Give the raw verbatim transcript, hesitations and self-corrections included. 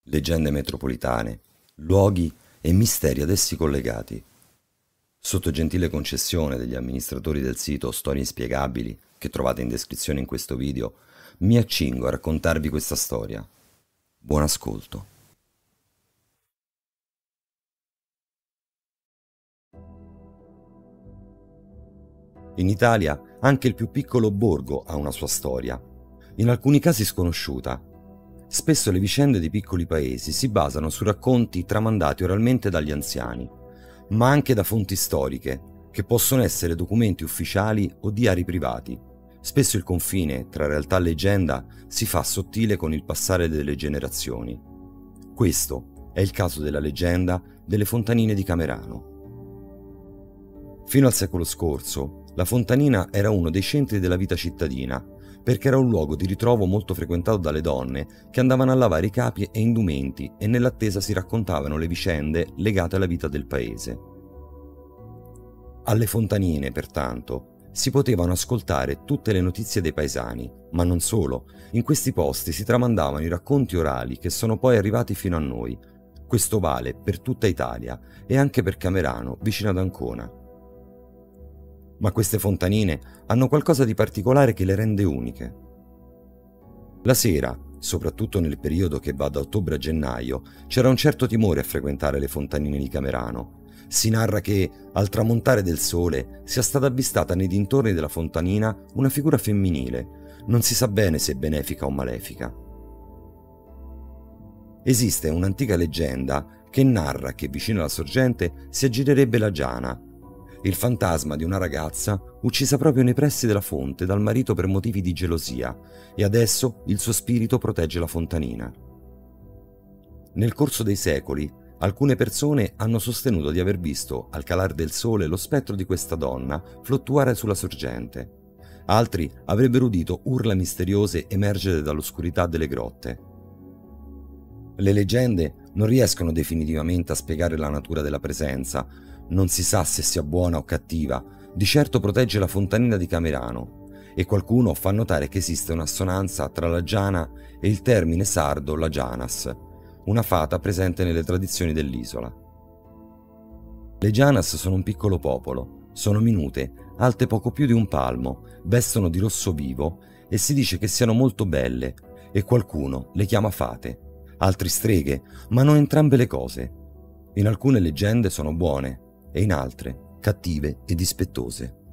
leggende metropolitane, luoghi e misteri ad essi collegati. Sotto gentile concessione degli amministratori del sito Storie Inspiegabili, che trovate in descrizione in questo video, mi accingo a raccontarvi questa storia. Buon ascolto. In Italia anche il più piccolo borgo ha una sua storia, in alcuni casi sconosciuta. Spesso le vicende di piccoli paesi si basano su racconti tramandati oralmente dagli anziani, ma anche da fonti storiche, che possono essere documenti ufficiali o diari privati. Spesso il confine tra realtà e leggenda si fa sottile con il passare delle generazioni. Questo è il caso della leggenda delle fontanine di Camerano. Fino al secolo scorso, la fontanina era uno dei centri della vita cittadina, perché era un luogo di ritrovo molto frequentato dalle donne che andavano a lavare i capi e indumenti e nell'attesa si raccontavano le vicende legate alla vita del paese. Alle fontanine, pertanto, si potevano ascoltare tutte le notizie dei paesani, ma non solo. In questi posti si tramandavano i racconti orali che sono poi arrivati fino a noi. Questo vale per tutta Italia e anche per Camerano, vicino ad Ancona. Ma queste fontanine hanno qualcosa di particolare che le rende uniche. La sera, soprattutto nel periodo che va da ottobre a gennaio, c'era un certo timore a frequentare le fontanine di Camerano. Si narra che, al tramontare del sole, sia stata avvistata nei dintorni della fontanina una figura femminile. Non si sa bene se benefica o malefica. Esiste un'antica leggenda che narra che vicino alla sorgente si aggirerebbe la Giana, il fantasma di una ragazza uccisa proprio nei pressi della fonte dal marito per motivi di gelosia, e adesso il suo spirito protegge la fontanina. Nel corso dei secoli, alcune persone hanno sostenuto di aver visto, al calar del sole, lo spettro di questa donna fluttuare sulla sorgente. Altri avrebbero udito urla misteriose emergere dall'oscurità delle grotte. Le leggende non riescono definitivamente a spiegare la natura della presenza. Non si sa se sia buona o cattiva, di certo protegge la fontanina di Camerano, e qualcuno fa notare che esiste un'assonanza tra la Giana e il termine sardo la Gianas, una fata presente nelle tradizioni dell'isola. Le Gianas sono un piccolo popolo, sono minute, alte poco più di un palmo, vestono di rosso vivo e si dice che siano molto belle, e qualcuno le chiama fate, altri streghe, ma non entrambe le cose. In alcune leggende sono buone, e in altre cattive e dispettose.